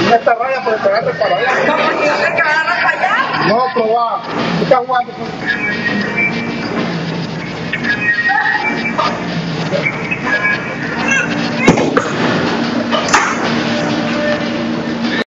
En esta raya por pegarte para allá. No, porque yo sé que agarras para allá. No, probá. Tú estás jugando con...